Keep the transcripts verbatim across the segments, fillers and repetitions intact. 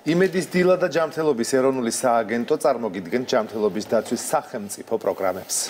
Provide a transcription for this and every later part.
იმედის დილა და ჯანმრთელობის ეროვნული სააგენტო წარმოგიდგენთ ჯანმრთელობის დაცვის სახელმწიფო პროგრამებს.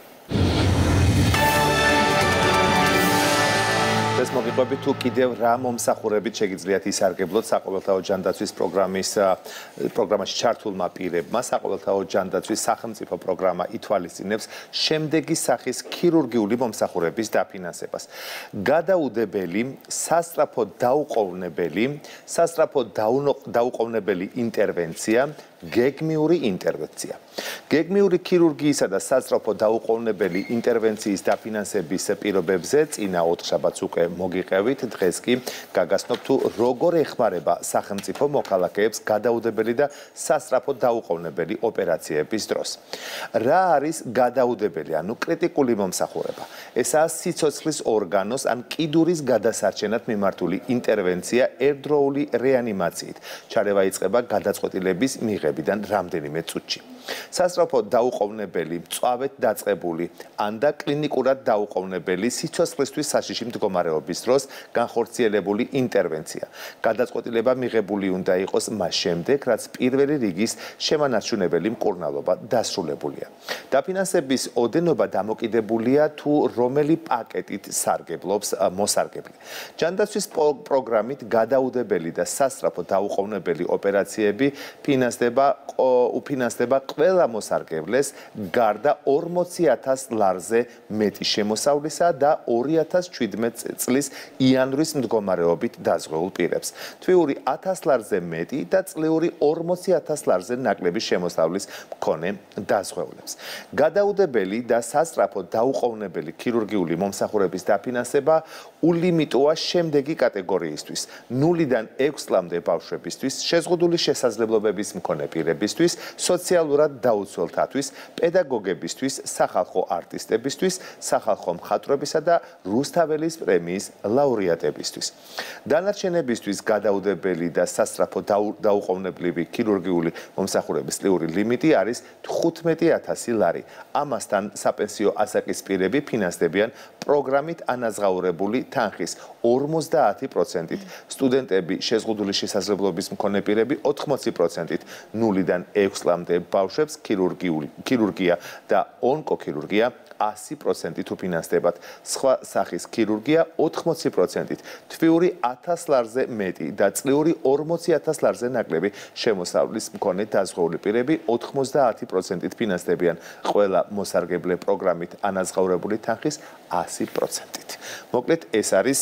ეს მოგიყვებით თუ კიდევ რა მომსახურებით შეგიძლიათ ისარგებლოთ საყოველთაო ჯანდაცვის პროგრამის პროგრამაში ჩართულმა პირებმა. საყოველთაო ჯანდაცვის სახელმწიფო პროგრამა ითვალისწინებს შემდეგი სახის ქირურგიული მომსახურების დაფინანსებას. გადაუდებელი, სასწრაფო დაუყოვნებელი, სასწრაფო დაუყოვნებელი ინტერვენცია, გეგმიური ინტერვენცია. გეგმიური ქირურგიისა და სასწრაფო დაუყოვნებელი ინტერვენციის დაფინანსების პირობებზე წინა ოთხშაბათს უკვე მოგიყევით. დღეს კი გაგაცნობთ თუ როგორ ეხმარება სახელმწიფო მოქალაქეებს გადაუდებელი და სასწრაფო დაუყოვნებელი ოპერაციების დროს. რა არის გადაუდებელი, ანუ კრიტიკული მომსახურება? ესაა სიცოცხლის ორგანოს ან კიდურის გადასარჩენად მიმართული ინტერვენცია ერთდროული რეანიმაციით. ჩარევა იწყება გადაწყვეტილების მიღებიდან რამდენიმე წუთში. სასწრაფო დაუყოვნებელი, მწვავედ დაწყებული ან და კლინიკურად დაუყოვნებელი სიცოცხლისთვის საშიში მდგომარეობის დროს განხორციელებული ინტერვენცია. გადაწყვეტილება მიღებული უნდა იყოს მას შემდეგ, რაც პირველი რიგის შემანარჩუნებელი მკურნალობა დასრულებულია. დაფინანსების ოდენობა დამოკიდებულია თუ რომელი პაკეტით სარგებლობს მოსარგებლე. ჯანდაცვის პროგრამით გადაუდებელი და სასწრაფო დაუყოვნებელი ოპერაციები ფინანსდება უფინანსდება ყველა მოსარგებლეს გარდა ორმოცი ათას ლარზე მეტი შემოსავლისა და ორი ათას ჩვიდმეტ წლის იანვრის მდგომარეობით დაზღვეულ პირებს. თვიური ათას ლარზე მეტი და წლიური ორმოცი ათას ლარზე ნაკლები შემოსავლის მქონე დაზღვეულებს. გადაუდებელი და სასწრაფო დაუყოვნებელი ქირურგიული მომსახურების დაფინანსება ულიმიტოა შემდეგი კატეგორიისთვის: ნულიდან ექვს წლამდე ბავშვებისთვის, შეზღუდული შესაძლებლობების მქონე პირებისთვის, სოციალურად დაუცველთათვის, პედაგოგებისთვის, სახალხო არტისტებისთვის, სახალხო მხატვრებისა და რუსთაველის პრემიის ლაურეატებისთვის. დანარჩენებისთვის გადაუდებელი და სასწრაფო დაუყოვნებლივი ქირურგიული მომსახურების წლიური ლიმიტი არის თხუთმეტი ათასი ლარი. ამასთან საპენსიო ასაკის პირები ფინანსდებიან პროგრამით ანაზღაურებული თანხის ორმოცდაათი პროცენტით, სტუდენტები, შეზღუდული შესაძლებლობის მქონე პირები ოთხმოცი პროცენტით, ნულიდან ექვს წლამდე ბავშვებს ქირურგია და ონკოქირურგია ასი პროცენტით უფინანსდებათ, სხვა სახის ქირურგია ოთხმოცი პროცენტით, თვიური ათას ლარზე მეტი და წლიური ორმოცი ათას ლარზე ნაკლები შემოსავლის მქონე დაზღვეული პირები ოთხმოცდაათი პროცენტით ფინანსდებიან ყველა მოსარგებლე პროგრამით ანაზღაურებული თანხის ასი პროცენტით. მოკლედ ეს არის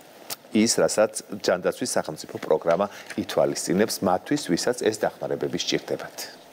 ის, რასაც ჯანდაცვის სახელმწიფო პროგრამა ითვალისწინებს მათთვის, ვისაც ეს დახმარებები სჭირდებათ.